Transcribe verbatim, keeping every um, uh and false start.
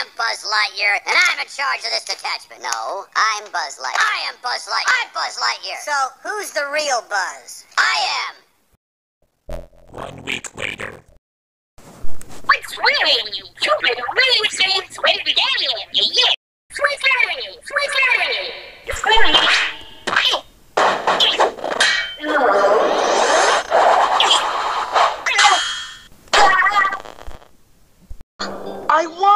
am Buzz Lightyear, and I'm in charge of this detachment. No, I'm Buzz Lightyear. I am Buzz Lightyear. I'm Buzz Lightyear. So, who's the real Buzz? I am. One week later. What's wrong? You've been really saying sweet alien. Yeah, sweet alien, sweet alien. I won!